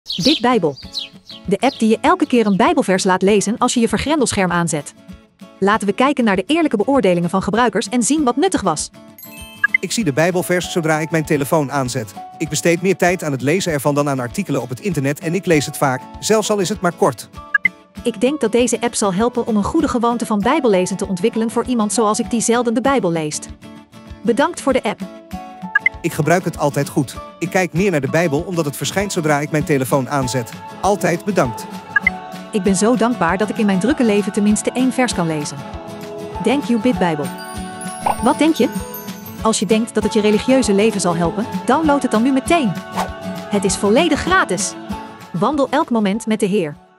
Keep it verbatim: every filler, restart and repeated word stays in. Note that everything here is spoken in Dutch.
Dit Bijbel. De app die je elke keer een Bijbelvers laat lezen als je je vergrendelscherm aanzet. Laten we kijken naar de eerlijke beoordelingen van gebruikers en zien wat nuttig was. Ik zie de Bijbelvers zodra ik mijn telefoon aanzet. Ik besteed meer tijd aan het lezen ervan dan aan artikelen op het internet en ik lees het vaak, zelfs al is het maar kort. Ik denk dat deze app zal helpen om een goede gewoonte van Bijbellezen te ontwikkelen voor iemand zoals ik die zelden de Bijbel leest. Bedankt voor de app. Ik gebruik het altijd goed. Ik kijk meer naar de Bijbel omdat het verschijnt zodra ik mijn telefoon aanzet. Altijd bedankt. Ik ben zo dankbaar dat ik in mijn drukke leven tenminste één vers kan lezen. Thank you BitBijbel. Wat denk je? Als je denkt dat het je religieuze leven zal helpen, download het dan nu meteen. Het is volledig gratis. Wandel elk moment met de Heer.